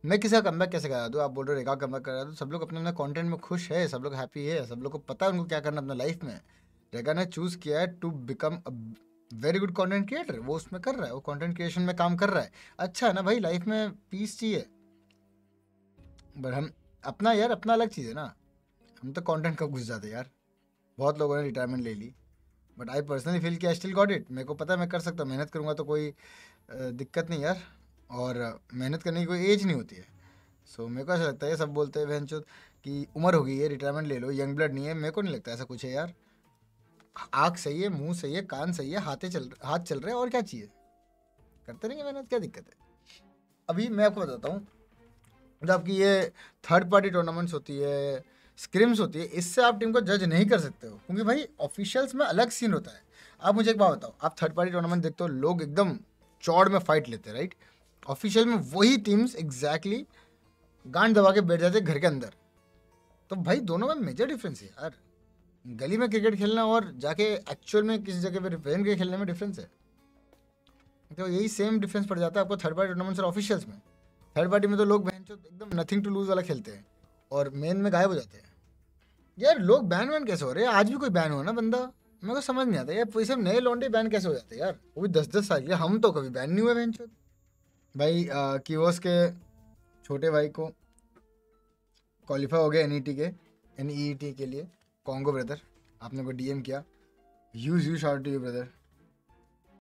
मैं किसी का कमबैक कैसे करा दूँ? आप बोल रहे हो रेखा कमबैक करा दूँ, सब लोग अपने अपने कंटेंट में खुश है, सब लोग हैप्पी है, सब लोग को पता है उनको क्या करना अपना लाइफ में। रेखा ने चूज किया है to become a very good content creator, वो उसमें कर रहा है, वो कंटेंट क्रिएशन में काम कर रहा है। अच्छा है ना भाई, लाइफ में पीस चाहिए। बट हम अपना यार, अपना अलग चीज़ है ना। हम तो कंटेंट कब घुस जाते यार। बहुत लोगों ने रिटायरमेंट ले ली, बट आई पर्सनली फील कि आई स्टिल गॉट इट। मेरे को पता है मैं कर सकता हूँ, मेहनत करूँगा तो कोई दिक्कत नहीं यार। और मेहनत करने की कोई एज नहीं होती है। सो मेरे को ऐसा लगता है, सब बोलते हैं बहन कि उम्र हो गई है रिटायरमेंट ले लो, यंग ब्लड नहीं है। मेरे को नहीं लगता ऐसा कुछ है यार। आँख सही है, मुंह सही है, कान सही है, हाथ चल रहे हैं, और क्या चाहिए। करते रहेंगे मेहनत, क्या दिक्कत है। अभी मैं आपको बताता हूँ, मतलब आपकी ये थर्ड पार्टी टूर्नामेंट्स होती है, स्क्रिम्स होती है, इससे आप टीम को जज नहीं कर सकते हो, क्योंकि भाई ऑफिशियल्स में अलग सीन होता है। आप मुझे एक बात बताओ, आप थर्ड पार्टी टूर्नामेंट देखते हो, लोग एकदम चौड़ में फाइट लेते हैं, राइट। ऑफिशियल में वही टीम्स एग्जैक्टली गांड दबा के बैठ जाते हैं घर के अंदर। तो भाई दोनों में मेजर डिफरेंस है यार। गली में क्रिकेट खेलना और जाके एक्चुअल में किसी जगह पे रिप्रेजेंट के खेलने में डिफरेंस है। तो यही सेम डिफरेंस पड़ जाता है आपको थर्ड पार्टी टूर्नामेंट्स और ऑफिशियल्स में। थर्ड पार्टी में तो लोग बहन एकदम नथिंग टू लूज वाला खेलते हैं, और मेन में गायब हो जाते हैं। यार लोग बैन वैन कैसे हो रहे हैं? आज भी कोई बैन हो ना बंदा, मेरे को समझ नहीं आता यार। कोई सब नए लौंडे बैन कैसे हो जाते हैं यार, वो भी 10-10 साल के। हम तो कभी बैन नहीं हुए बहन। भाई किवोस के छोटे भाई को क्वालिफाई हो गया एनईटी के, एनईटी के लिए, कॉन्गो ब्रदर। आपने को डीएम किया, use you short to you brother.